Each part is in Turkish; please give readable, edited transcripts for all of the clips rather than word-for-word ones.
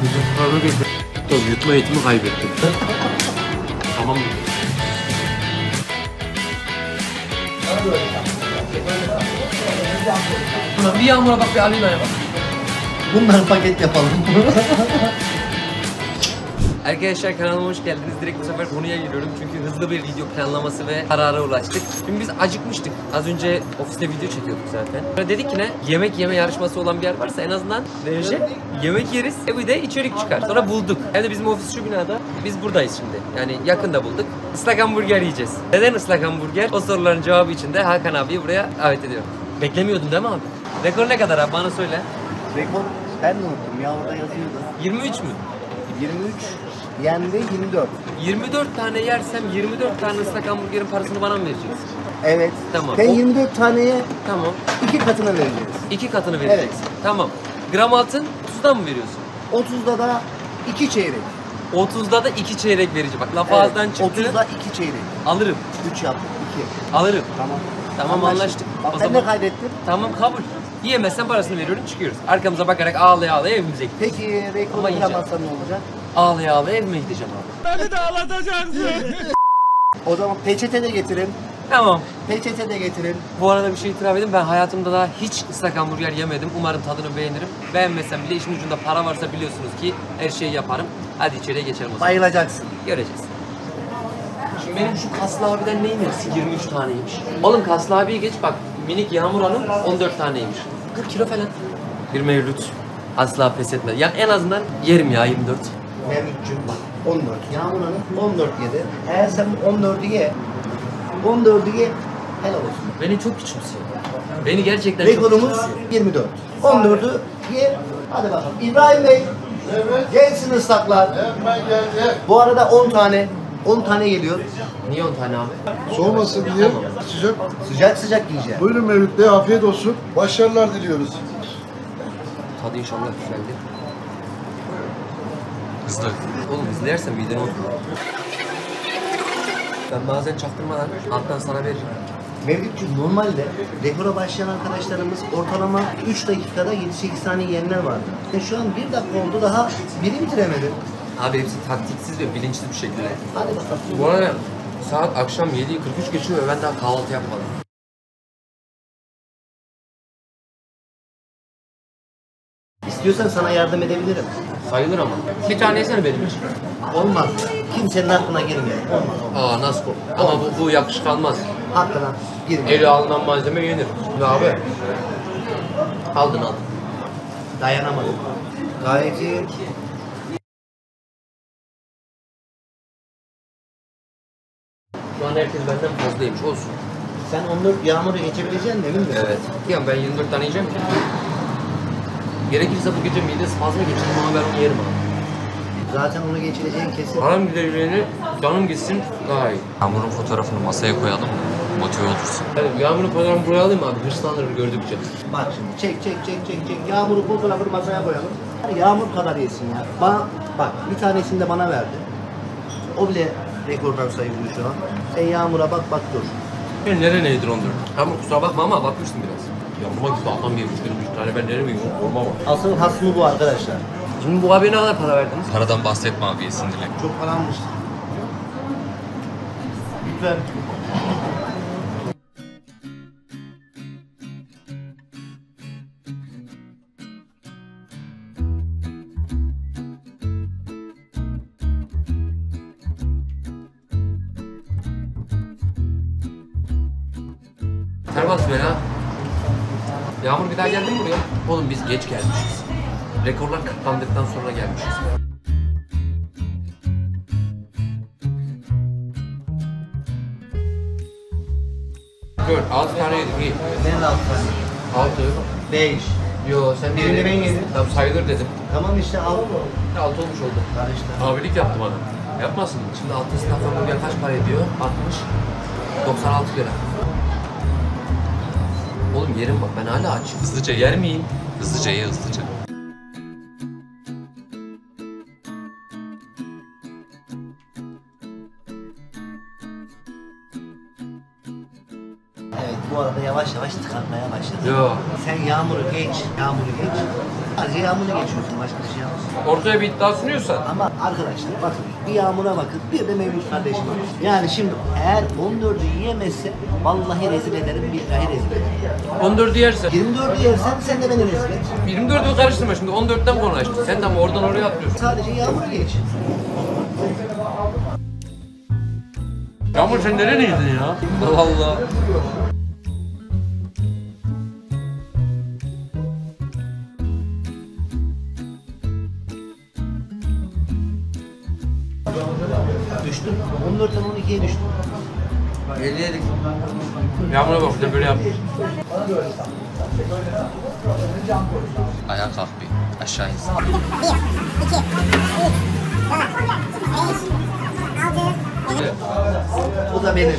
Karnı geçti. Yutma eğitimi kaybettim. Tamam. Bir Yağmur'a bak, bir Alina'ya bak. Bunları paket yapalım. Arkadaşlar kanalıma hoş geldiniz. Direkt bu sefer konuya giriyorum çünkü hızlı bir video planlaması ve karara ulaştık. Şimdi biz acıkmıştık. Az önce ofiste video çekiyorduk zaten. Sonra dedik ki ne? Yemek yeme yarışması olan bir yer varsa en azından yemek yeriz. Bir de içerik çıkar. Sonra bulduk. Hem de bizim ofis şu binada. Biz buradayız şimdi. Yani yakında bulduk. Islak hamburger yiyeceğiz. Neden ıslak hamburger? O soruların cevabı için de Hakan abiyi buraya davet ediyorum. Beklemiyordun değil mi abi? Rekor ne kadar abi? Bana söyle. Rekor ben de unuttum ya, orada yazıyordu. 23 mü? 23, yendi 24. 24 tane yersem 24 tane ıslak hamburgerin parasını bana mı vereceksin? Evet. Tamam. Ben 24 taneye Tamam. 2 katını vereceğiz. 2 katını vereceksin. Evet. Tamam. Gram altın 30'dan mı veriyorsun? 30'da da 2 çeyrek. 30'da da 2 çeyrek vereceğim. Bak laf Evet, ağızdan çıktı. 30'da 2 çeyrek. Alırım. 3 yaptık 2. Alırım. Tamam. Tamam, anlaştık. Bak O ben zaman- de kaydettim. Tamam, kabul. Yiyemezsen parasını veriyorum, çıkıyoruz. Arkamıza bakarak ağlaya ağlaya evimize gidiyoruz. Peki rekoru Ama yiyeceğim. kıramazsan ne olacak? Ağlaya ağlaya evime gideceğim abi. Beni de ağlatacaksın. O zaman peçete de getirin. Tamam. Peçete de getirin. Bu arada bir şey itiraf edeyim. Ben hayatımda daha hiç ıslak hamburger yemedim. Umarım tadını beğenirim. Beğenmesem bile işin ucunda para varsa biliyorsunuz ki her şeyi yaparım. Hadi içeriye geçelim o zaman. Bayılacaksın. Göreceğiz. Şimdi benim şu kaslı abiden neyin neresi? 23 taneymiş. Oğlum kaslı abiyi geç bak. Minik Yağmur Hanım 14 taneymiş. 40 kilo falan. Bir mevlüt. Asla pes etme. Ya en azından yerim ya 24. Mevlütçüm bak 14. Yağmur Hanım 14 yedi. Eğer sen bu 14'ü ye, 14'ü ye, helal olsun. Beni çok küçümsüyor. Beni gerçekten çok Rekorumuz küçümsüyor. 24. 14'ü ye, hadi bakalım. İbrahim Bey, gelsin ıslaklar. Bu arada 10 tane geliyor. Niye 10 tane abi? Soğumasın diye sıcak. Sıcak sıcak yiyeceğim. Buyurun Mevlüt Bey, afiyet olsun. Başarılar diliyoruz. Tadı inşallah güzeldir. Hızlı. Oğlum izlersen midene otur. Ben bazen çaktırmadan alttan sana veririm. Mevlütçüm normalde rekora başlayan arkadaşlarımız ortalama 3 dakikada 7-8 tane yiyenler vardı. Şu an 1 dakika oldu, daha biri bitiremedi. Abi hepsi taktiksiz ve bilinçli bir şekilde. Hadi bakalım. Bu arada saat akşam 7'yi 43 geçiyor ve ben daha kahvaltı yapmadım. İstiyorsan sana yardım edebilirim. Sayılır ama. Bir tane yesene benim için. Olmaz. Kimsenin aklına girmiyor. Olmaz. Aa nasıl bu? Ama bu yakışık almaz. Hakkına girmiyor. Eli alınan malzeme yenir. Ne abi? Aldın. Dayanamadım. Gayet iyi. Şu an herkes benden fazlaymış olsun. Sen 14 Yağmur'u geçebileceksin emin misin? Evet. Ya ben 24 tane yiyeceğim ki. Gerekirse bu gece mide spazmı geçirdim ama ben onu yerim abi. Zaten onu geçireceğin kesin. Param gideceğini canım gitsin daha iyi. Yağmur'un fotoğrafını masaya koyalım mı? Motive olursun. Yani Yağmur'un fotoğrafını buraya alayım abi. Hırslanır gördükçe. Bak şimdi çek. Yağmur'u fotoğrafını masaya koyalım. Yağmur kadar yesin ya. Bak bir tanesini de bana verdi. O bile rekordan sayılıyor şu an. Sen Yağmur'a bak dur. Ben nedir 14? Ama kusura bakma ama bakmıştım biraz. Yağmur'a gibi adam yemiş benim 3 tane, ben nereye yiyorum? Olma bak. Asıl hasmı bu arkadaşlar. Şimdi bu abiye ne kadar para verdiniz? Paradan bahsetme abi, yesin dile. Çok paranmış. Lütfen. Ter basmıyor ya. Yağmur bir daha geldi mi buraya? Oğlum biz geç gelmişiz. Rekorlar kırklandıktan sonra gelmişiz. Gör, 6 tane yedik iyi. Ben de 6 tane. 6. 5. Yo sen Birini ben yedim. Tamam sayılır dedim. Tamam işte 6. 6 olmuş oldu. Karıştı. Abilik yaptı bana. Yapmasın. Şimdi 6 sınıf hamburger kaç para ediyor? 60. 96 lira. Oğlum yerim bak, ben hala açım. Hızlıca ye. Yer miyim? Hızlıca ye, hızlıca. Evet bu arada yavaş yavaş tıkanmaya başladı. Yo. Sen Yağmur'u geç. Sadece yağmurla geçiyorsun, başka bir şey yapmıyorsun. Ortaya bir iddia sunuyorsan. Ama arkadaşlar bakın, bir Yağmur'a bakın, bir de Mevlüt kardeşim var. Yani şimdi eğer 14'ü yiyemezse vallahi rezil ederim, billahi rezil ederim. 14'ü yersen. 24'ü yersen sen de beni rezil et. 24'ü karıştırma şimdi 14'ten konu açtın. Sen de ama oradan oraya atlıyorsun. Sadece Yağmur'u geç. Yağmur sen nereneydin ya? Allah Allah. Düştün. 14'ten 12'ye düştün. 50 yedik. Yağmur'a bak bir de böyle yap. Ayağa kalk bir. Aşağı insin. 1, 2, 3, 4, 5, 6, O da benim.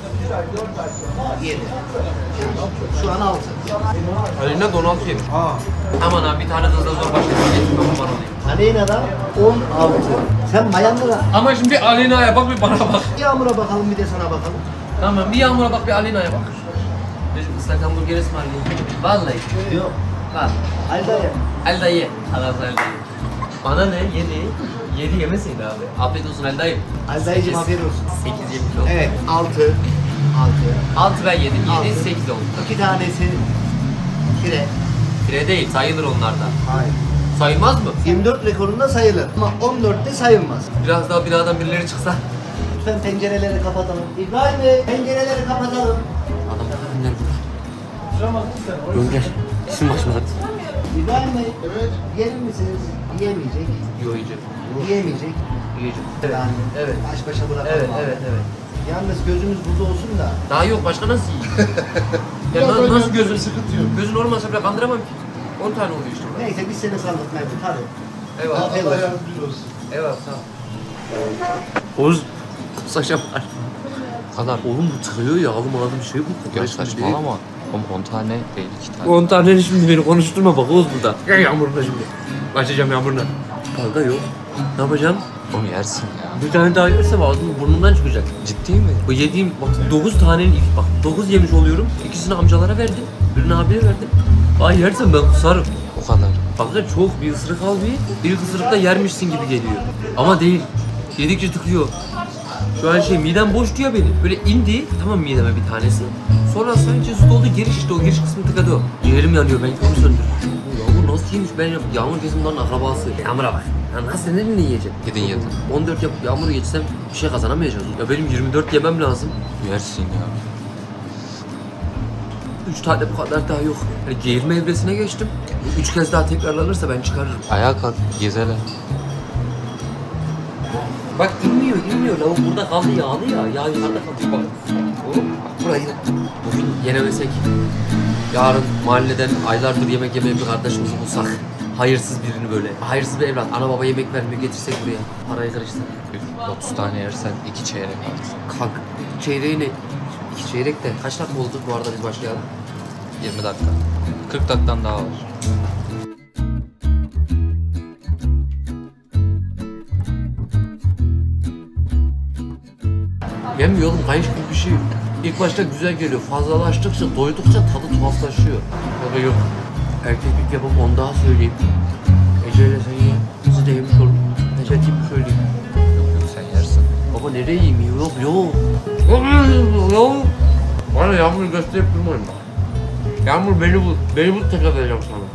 7. Şu an 6. Ali'ne de 16 yemiş. Aman abi bir tane hızla zor başladı. Geçin ben bana olayım. Aleyna'da 16. Sen bayanlara Ama şimdi bir Alina'ya bak bir bana bak. Yağmur'a bakalım, bir de sana bakalım. Tamam bir Yağmur'a bak bir Alina'ya bak. Bizim ıslak hamburger ısmarlayayım. Vallahi. Yok. Bak. Ali dayı. Ali dayı. Allah Ali dayı. Bana ne? 7 yemeseydin abi. Afiyet olsun Ali dayı. Ali dayıcım afiyet olsun. 8 yemiş oldu. Evet 6. 6 ben yedim. 7 Altı. 8 oldu. 2 tanesi pire. Pire değil sayılır onlarda. Hayır. Sayılmaz mı? 24 rekorunda sayılır ama 14'te sayılmaz. Biraz daha binadan birileri çıksa. Lütfen pencereleri kapatalım. İbrahim Bey pencereleri kapatalım. Adamlar ünler burada. Gönder. İsim başladı. İbrahim Bey Evet. gelir misiniz? Yiyemeyecek. Yiyeceğim. Yiyemeyecek. Yiyeceğim. Yani Evet. baş başa bırakalım Evet, abi. evet, evet. Yalnız gözümüz burada olsun da. Daha yok başka nasıl yiyeyim? Ya Biraz öyle nasıl gözün? sıkıntı yok. Gözün olmasa bile kandıramam ki. 10 tane oluyor işte burada. Neyse biz seni saldık Mevlüt hadi. Eyvallah. Afiyet Allah olsun. yardımcın olsun. Eyvallah sağ ol. Oğuz saçma var. O kadar. Oğlum bu tıkıyor ya alım alım şey bu. Ya saçmalama. Oğlum 10 tane değil 2 tane. 10 tane şimdi beni konuşturma bak Oğuz burada. Gel Yağmur'la şimdi. Başlayacağım Yağmur'la. Kanka yok. Ne yapacağım? Oğlum yersin ya. Bir tane daha yersem ağzımın burnundan çıkacak. Ciddi mi? O yediğim bak 9 tanenin ilk bak 9 yemiş oluyorum. İkisini amcalara verdim. Birini abiye verdim. Ay yersem ben kusarım. O kadar. Kanka çok bir ısırık al bir. İlk ısırıkta yermişsin gibi geliyor. Ama değil. Yedikçe tıkıyor. Şu an şey midem boş diyor beni. Böyle indi tamam mideme bir tanesi. Sonra sanki su doldu giriş işte o giriş kısmı tıkadı o. Ciğerim yanıyor ben onu söndür. Yağmur nasıl yemiş ben Yağmur kesin bunların akrabası. Yağmur'a bak. Ya nasıl ne yiyecek? Yedin. 14 yapıp Yağmur'u geçsem bir şey kazanamayacağız. Ya benim 24 yemem lazım. Yersin ya. 3 tane bu kadar daha yok. Yani geğirme evresine geçtim. 3 kez daha tekrarlanırsa ben çıkarırım. Ayağa kalk. Gezele. Bak inmiyor. Lavuk burada kaldı yağlı ya. Yağ yukarıda kaldı. Bak. Hop, bak burayı. Bugün yenemesek yarın mahalleden aylardır yemek yemeyen bir kardeşimizi bulsak. Hayırsız birini böyle. Hayırsız bir evlat. Ana baba yemek vermiyor getirsek buraya. Parayı karıştırsak. 30 tane yersen 2 çeyrek artık. Kalk. Çeyreği ne? 2 çeyrek de. Kaç dakika oldu bu arada biz başlayalım? 20 dakika. 40 dakikan daha var. Yemiyor oğlum kayış gibi bir şey. İlk başta güzel geliyor. Fazlalaştıkça, doydukça tadı tuhaflaşıyor. Yok yok. Erkeklik yapıp onu daha söyleyeyim. Ece ile sen ye. Bizi de yemiş olun. Ece gibi söyleyeyim. Yok sen yersin. Baba nereye yiyeyim? Yok. Yok. Bana Yağmur'u gösterip durmayın bak. Yağmur beni bul tekrar vereceğim sana.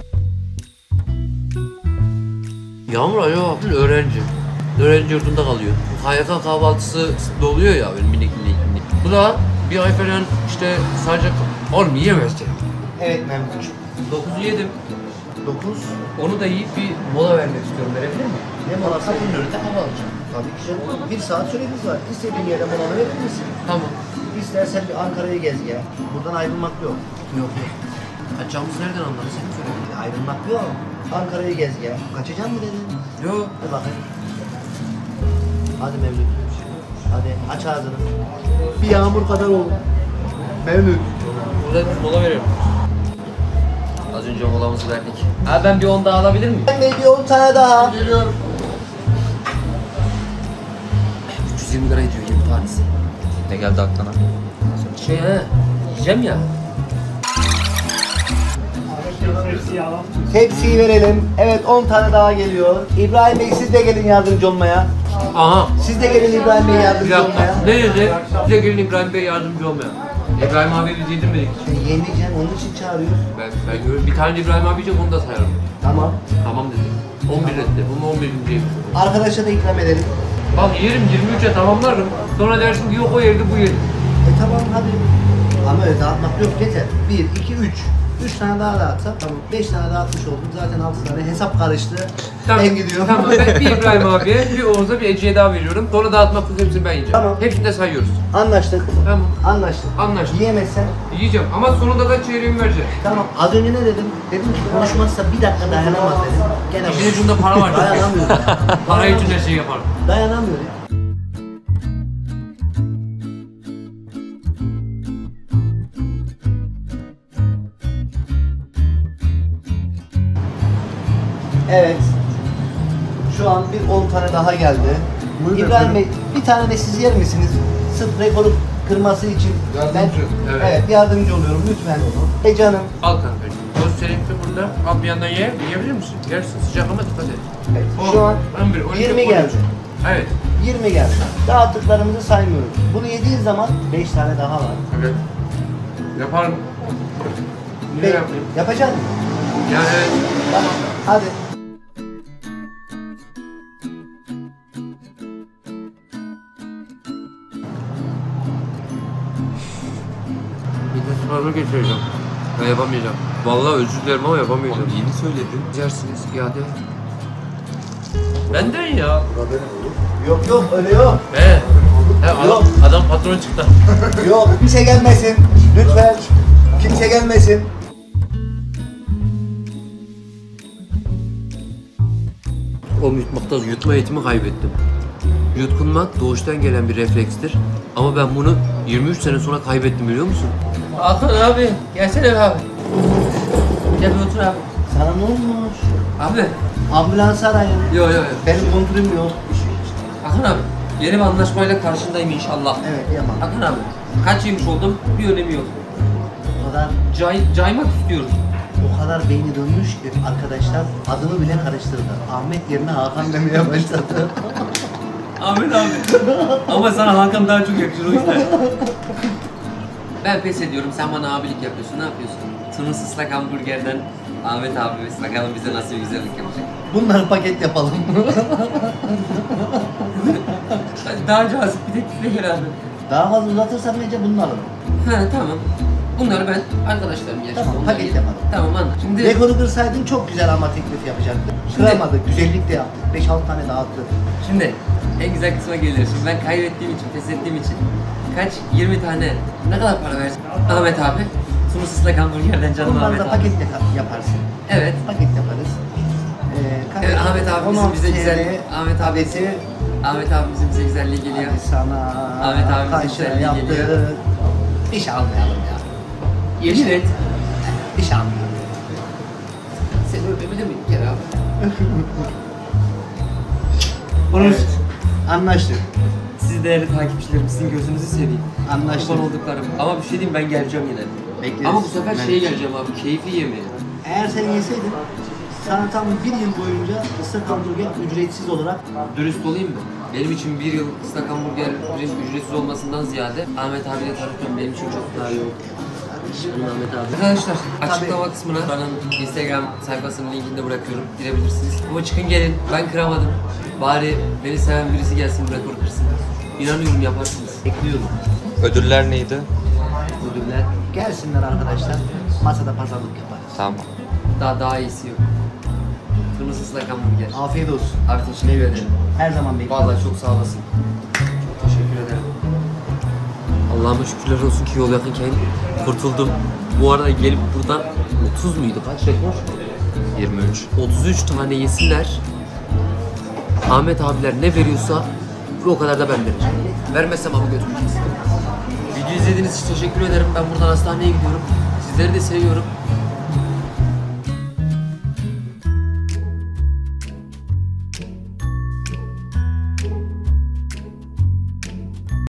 Yağmur acaba öğrenci. Öğrenci yurdunda kalıyor. KYK kahvaltısı doluyor ya böyle minik. Bu da bir ay falan işte sadece oğlum yiyemezsin. Evet Mevlüt'cüğüm. 9'u yedim. 9. Onu da yiyip bir mola vermek istiyorum. Verebilir miyim? Ne molası? Bunları tamam alacağım. Tabii ki canım. 1 saat süremiz var. İstediğin yere mola verir misin? Tamam. İstersen bir Ankara'ya gez gel. Buradan ayrılmak yok. Yok. Kaçacağımızı nereden anladın? Sen mi söyledin? Ayrılmak yok. Ankara'ya gez gel. Kaçacak mı dedin? Yok. Hadi bakayım. Hadi Mevlüt. Hadi aç ağzını. Bir yağmur kadar ol. Mevlüt. Burada bir mola veriyorum. Az önce molamızı verdik. Abi ben bir 10 daha alabilir miyim? Ben de bir 10 tane daha. Geliyorum. 320 lira ediyor 20 tanesi. Ne geldi aklına? Yiyeceğim ya. Tepsiyi verelim. Evet 10 tane daha geliyor. İbrahim Bey siz de gelin yardımcı olmaya. Aha. Siz de gelin İbrahim Bey Bir yardımcı dakika. olmaya. Ne dedi? Size gelin İbrahim Bey yardımcı olmaya. İbrahim abi biz yedirmedik. Yeneceğim onun için çağırıyor. Ben görüyorum. Bir tane İbrahim abi yiyecek onu da sayarım. Tamam. Tamam dedi. 11 etti. Bunu 11. Arkadaşa da ikram edelim. Bak yerim 23'e tamamlarım. Sonra dersin ki yok o yedi bu yedi. Tamam hadi. Ama öyle dağıtmak yok yeter. 1, 2, 3. 3 tane daha dağıtsak tamam. 5 tane dağıtmış oldum. Zaten 6 tane hesap karıştı. Ben gidiyorum. Tamam ben bir İbrahim abiye, bir Oğuz'a, bir Ece'ye daha veriyorum. Sonra dağıtmak için hepsini ben yiyeceğim. Tamam. Hepsini de sayıyoruz. Anlaştık. Tamam. Anlaştık. Anlaştık. Yiyemezsen Yiyeceğim ama sonunda da çeyreğimi vereceğim. tamam. Az önce ne dedim? Dedim ki konuşmazsa bir dakika dayanamaz dedim. Gene İşin ucunda para var. dayanamıyorum. Para için her şeyi yaparım. Dayanamıyorum. Evet. Şu an bir 10 tane daha geldi. Buyurun İbrahim efendim. Bey, bir tane de siz yer misiniz? Sırf rekoru kırması için. Yardımcı. Evet. Yardımcı oluyorum lütfen. Canım. Al kankacığım. Toz seninki burada. Al bir yandan ye. Yiyebilir misin? Yersin. Sıcak ama dikkat et. Evet, On, şu an 11, 12, 20 13. geldi. Evet. 20 geldi. Dağıttıklarımızı saymıyoruz. Bunu yediğin zaman 5 tane daha var. Evet. Yaparım. Niye Be- yapmayayım? Yapacaksın. Yani evet. Tamam. Hadi. Bir de sınavı geçireceğim. Ben yapamayacağım. Vallahi özür dilerim ama yapamayacağım. Oğlum yeni söyledin. Yersiniz iade. Benden ya. Yok yok öyle yok. He. He Yok. adam patron çıktı. Yok kimse gelmesin. Lütfen. Kimse gelmesin. Oğlum yutma eğitimi kaybettim. Yutkunmak doğuştan gelen bir reflekstir. Ama ben bunu 23 sene sonra kaybettim biliyor musun? Hakan abi, gelsene abi. Gel bir otur abi. Sana ne olmuş? Abi. Ambulans arayın. Yo yo yo. Benim kontrolüm yok. Hakan abi, yeni bir anlaşmayla karşındayım inşallah. Evet yaman. Hakan abi, kaç yemiş oldum bir önemi yok. O kadar Caymak istiyorum. o kadar beyni dönmüş ki arkadaşlar adımı bile karıştırdı. Ahmet yerine Hakan demeye başladı. Ahmet abi. Ama sana Hakan daha çok yakışır o yüzden. Ben pes ediyorum. Sen bana abilik yapıyorsun. Ne yapıyorsun? Tunus ıslak hamburgerden Ahmet abimiz bakalım bize nasıl bir güzellik yapacak. Bunları paket yapalım. Hadi daha cazip bir teklifle gel abi. Daha fazla uzatırsan bence bunu alırım. Ha tamam. Bunları ben arkadaşlarım yaşadım. Tamam, paket yapalım. Tamam anladım. Şimdi Rekoru kırsaydın çok güzel ama teklif yapacaktın. Kıramadık, güzellik de yaptık. 5-6 tane dağıttık. Şimdi en güzel kısma geliyor. Şimdi ben kaybettiğim için, pes ettiğim için kaç? 20 tane ne kadar para versin? Ahmet abi. Tunus ıslak hamburgerden canım Bunları Ahmet da abi. paket yaparsın. Evet. Paket yaparız. Evet Ahmet abimizin 16 bize güzel TL Ahmet abisi Ahmet abimizin bize güzelliği geliyor. Hadi sana Ahmet abimizin karşı güzelliği yaptık. geliyor. Bir şey almayalım ya. Yemin et. Bir şey almayalım. Seni öpemedi mi bir kere abi? Evet. Anlaştık. Siz değerli takipçilerim, sizin gözünüzü seveyim. Anlaştık. Kurban olduklarım. Ama bir şey diyeyim ben geleceğim yine. Bekleriz. Ama bu sefer Ben- şeye geleceğim abi, keyifli yemeğe. Eğer sen yeseydin sana tam 1 yıl boyunca ıslak hamburger ücretsiz olarak Dürüst olayım mı? Benim için bir yıl ıslak hamburgerin ücretsiz olmasından ziyade Ahmet abiyle tanışmam benim için çok daha iyi oldu. Ahmet abi. Arkadaşlar açıklama kısmına bana Instagram sayfasının linkini de bırakıyorum. Girebilirsiniz. Ama çıkın gelin. Ben kıramadım. Bari beni seven birisi gelsin bu rekoru kırsın. İnanıyorum yaparsınız. bekliyorum. Ödüller neydi? Ödüller Gelsinler arkadaşlar. Masada pazarlık yaparız. Tamam. daha iyisi yok. Kırmızı ıslak hamburger. Afiyet olsun. Abi teşekkür ederim. Her zaman bekliyorum. Vallahi çok sağ olasın. Çok teşekkür ederim. Allah'ıma şükürler olsun ki yol yakınken kurtuldum. Bu arada gelip buradan 30 muydu? Kaç rekor? 23. 33 tane yesinler. Ahmet abiler ne veriyorsa o kadar da ben vereceğim. Vermezsem ama götüreceğiz. Video izlediğiniz için teşekkür ederim. Ben buradan hastaneye gidiyorum. Sizleri de seviyorum.